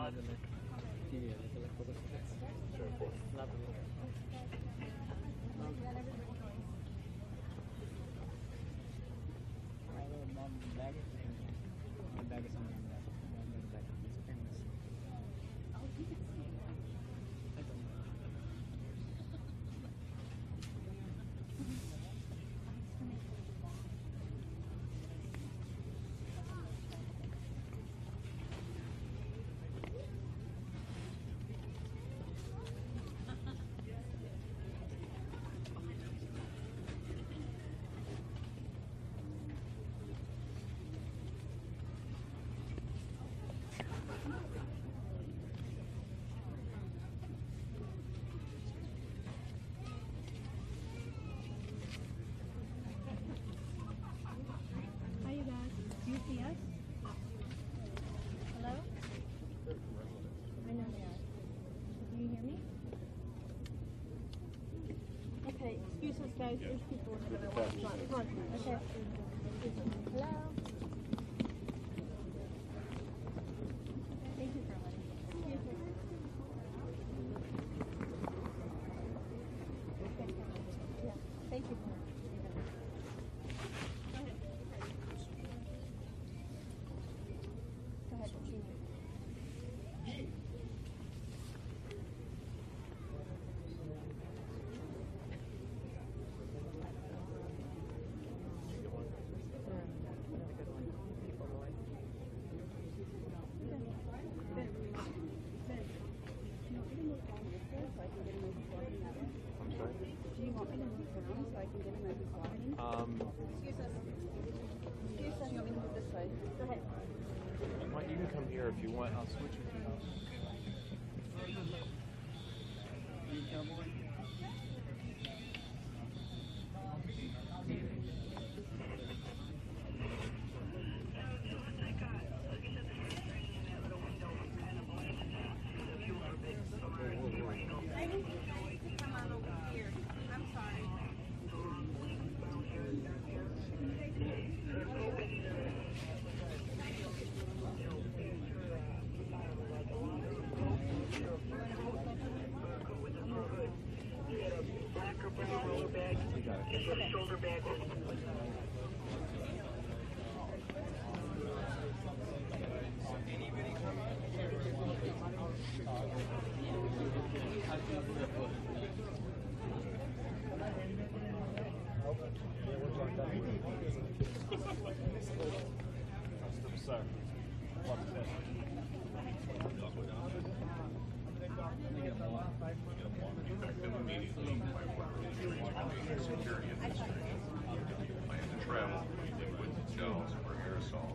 in the TV. Sure, of course. Bag is something like that. It's famous. I don't know. Hi, you guys. Do you see us? Hello? I know they are. Do you hear me? Okay, excuse us, guys. There's people in the middle. Come on, come on. Okay. Hello? Thank you for letting me. Excuse me. Yeah, thank you for Go ahead, continue. I'm sorry? Do you want me to move around so I can get him as he's walking? Excuse us. Excuse us. You want me to move this way? Go ahead. You can come here if you want. I'll switch with you. Come on over here. I'm sorry. Back up on your roller bag. And put a shoulder bag Security at this point. Plan to travel, liquids and gels or aerosols.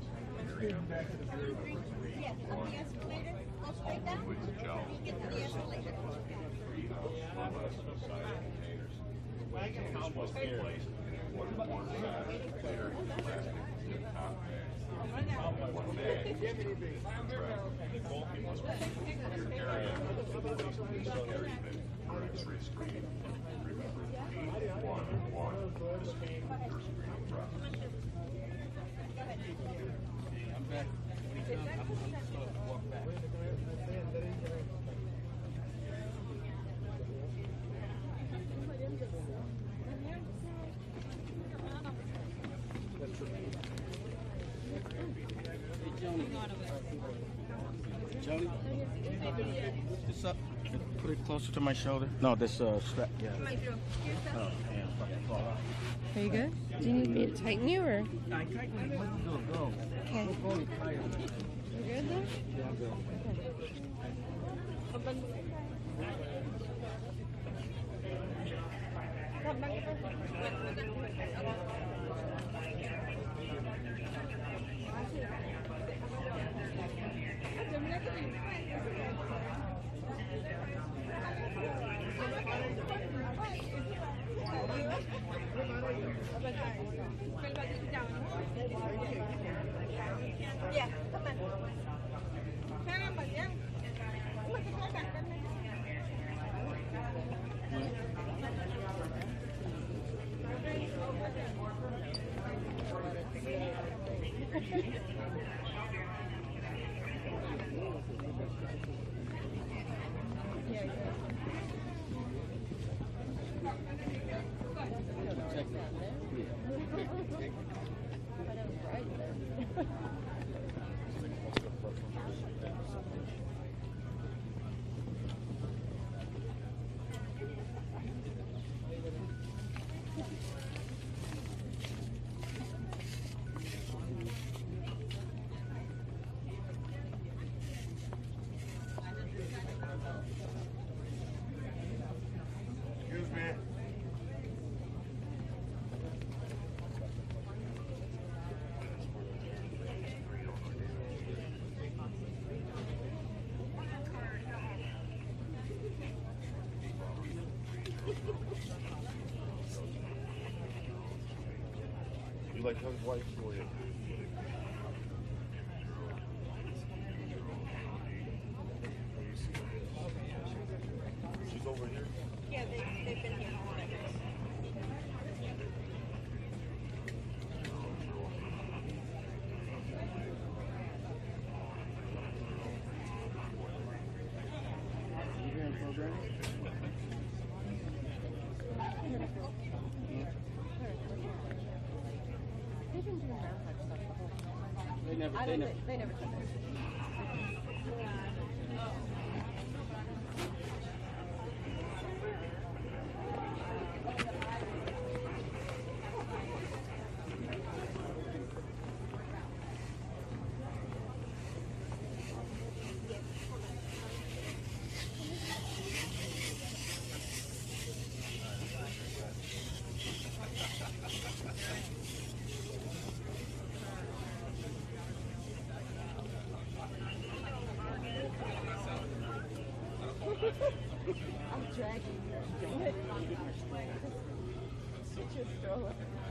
Yes, on the escalator. Go straight down. Liquids and gels. Get to the escalator. Greenhouse, less-sized containers. This must be placed in a waterborne bag, clear, plastic, zip top bag. One bag per travel. Bulky must be your area placed in a security bin or X-ray screen. Remember, P111 to speed your screening process. I'm back. When he comes, I'm just going to walk back. Joni, this up. Put it closer to my shoulder. No, this strap. Yeah. Oh, yeah. Fucking fall out. Are you good? Do you need me to tighten you or? I tighten it. Go. Okay. Go fully tight. You good though? Yeah, I'm good. Yeah, come on. Kaya ba yan? like his wife for you. She's over here. Yeah, they've been here. They never took it. I'm dragging you. Get your stroller.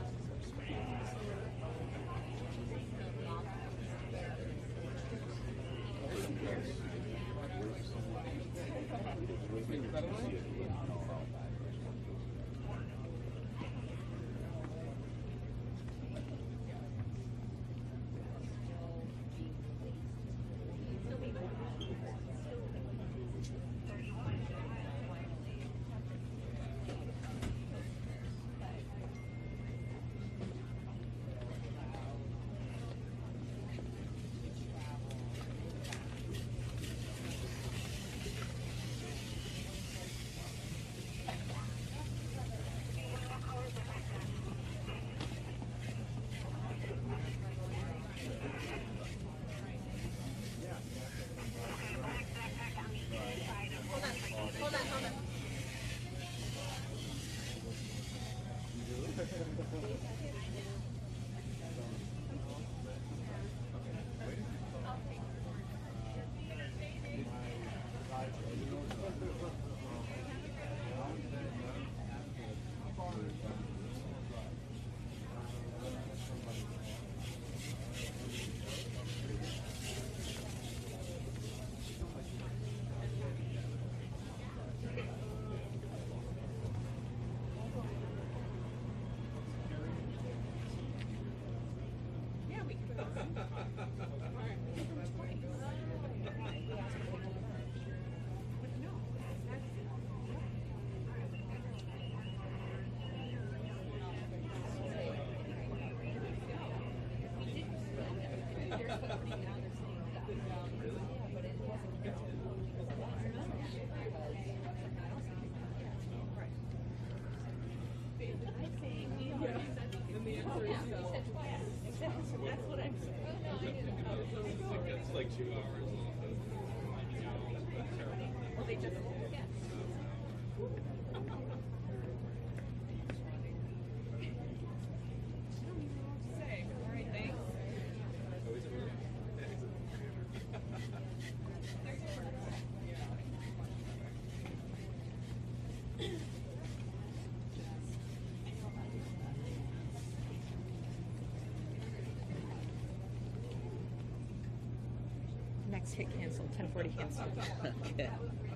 Next hit canceled. 10:40 canceled. Okay.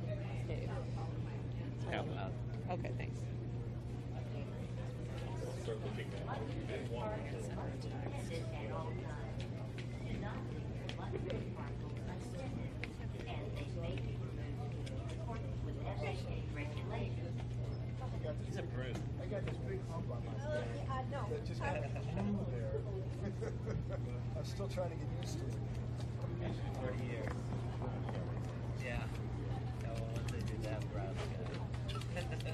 Dave. Out loud. Okay, thanks. He's a brute. I got this big hump on my back that just kind of hung there. I'm still trying to get used to it. 30 years. Yeah. Oh, well, once they do that, we're out of the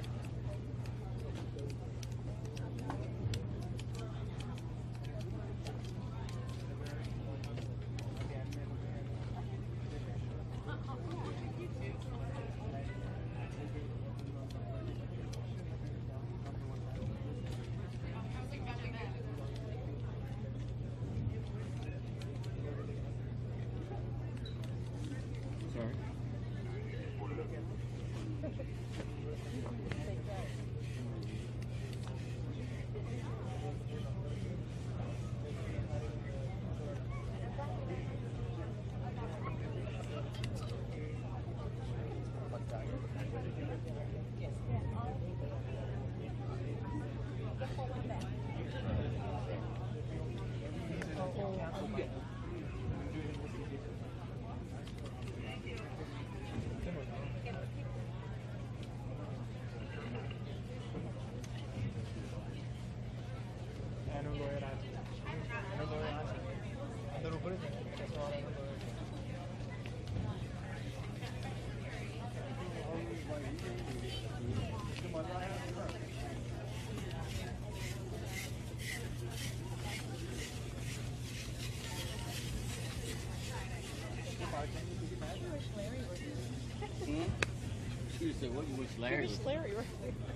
You said, what was Larry? It's Larry, right?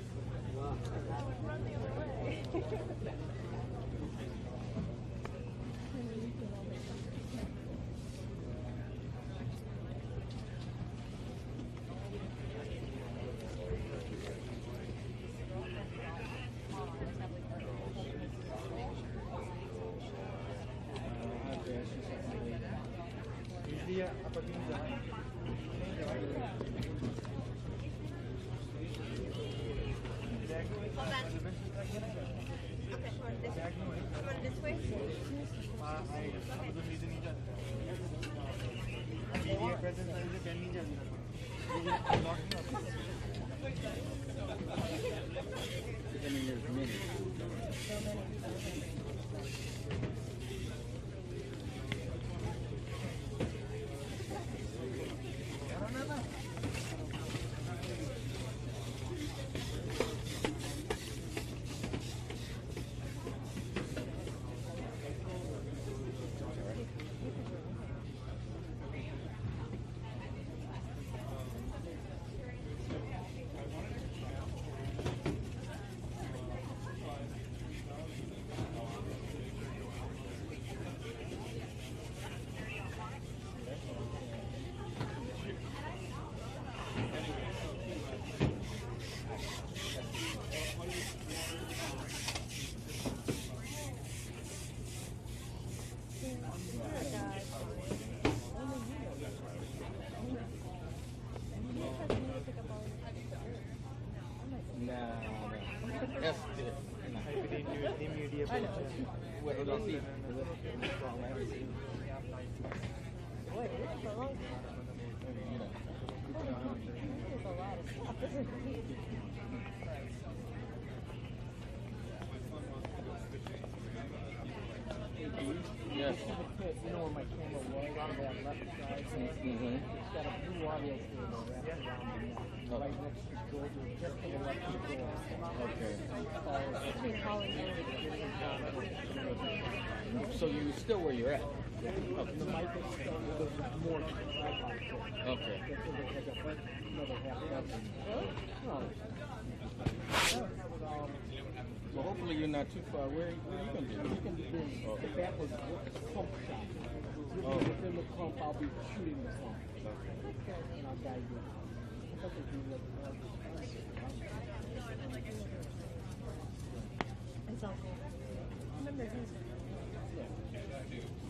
That's it. What did I see? Boy, it is a long time. It's a lot of stuff, isn't it? Yes. You know where my camera was on that left side? Mm-hmm. It's got a blue audio cable wrapped around the neck. Right next to the shoulder, just to the left of the door. Okay. Between Holland and So you're still where you're at? The mic is still more to the tripod. Okay. Well, hopefully you're not too far. Where are you going to be? You can be doing the back was a pump shot. Within the pump, I'll be shooting the pump. And I'll guide you. I thought they'd do that. It's all cool. Remember his. Yeah.